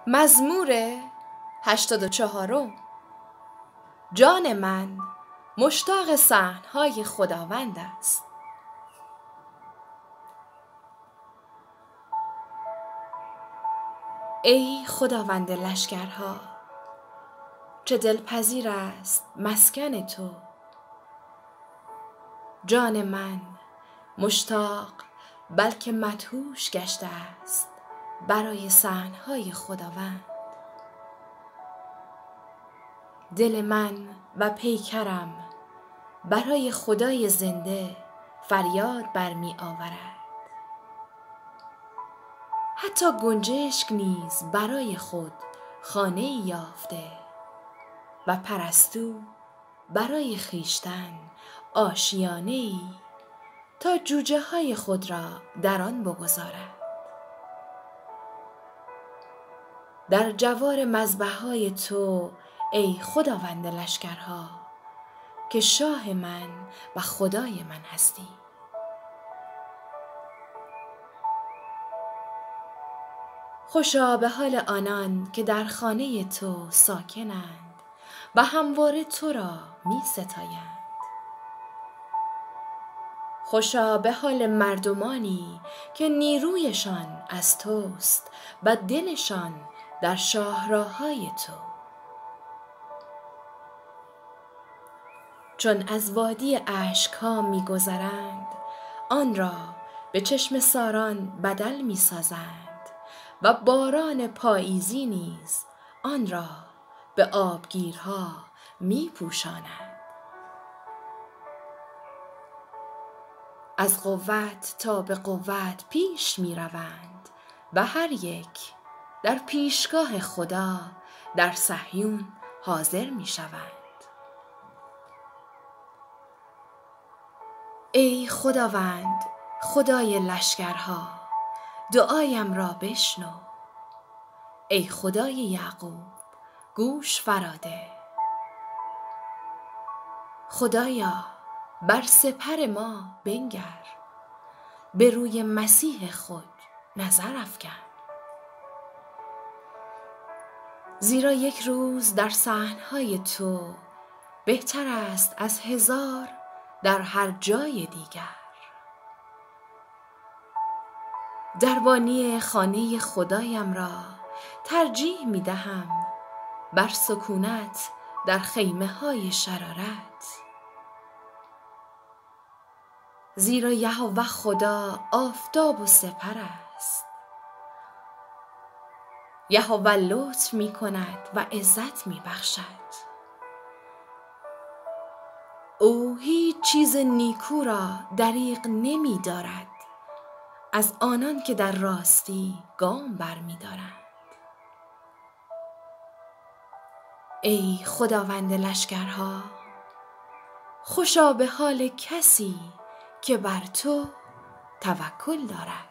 مزمور 84. جان من مشتاق صحن‌های خداوند است. ای خداوند لشکرها، چه دلپذیر است مسکن تو. جان من مشتاق بلکه مدهوش گشته است برای صحن‌های خداوند. دل من و پیکرم برای خدای زنده فریاد برمی آورد. حتی گنجشک نیز برای خود خانه یافته و پرستو برای خویشتن آشیانه‌ای تا جوجه های خود را در آن بگذارد. در جوار مذبح‌های تو ای خداوند لشکرها که شاه من و خدای من هستی. خوشا به حال آنان که در خانه تو ساکنند و همواره تو را می ستایند. خوشا به حال مردمانی که نیرویشان از توست و دلشان در شاهراهای تو. چون از وادی اشک‌ها می‌گذرند، آن را به چشمه ساران بدل می‌سازند و باران پاییزی نیز آن را به آبگیرها می‌پوشانند. از قوت تا به قوت پیش می‌روند و هر یک در پیشگاه خدا در صهیون حاضر می‌شوند. ای خداوند خدای لشکرها، دعایم را بشنو. ای خدای یعقوب، گوش فراده. خدایا بر سپر ما بنگر، به روی مسیح خود نظر افکن. زیرا یک روز در صحن‌های تو بهتر است از 1000 در هر جای دیگر. دربانی خانه خدایم را ترجیح می دهم بر سکونت در خیمه های شرارت. زیرا یهوه خدا آفتاب و سپر است. یهوه لطف می کند و عزت می بخشد. او هیچ چیز نیکو را دریغ نمی دارد از آنان که در راستی گام برمی دارند. ای خداوند لشکرها، خوشا به حال کسی که بر تو توکل دارد.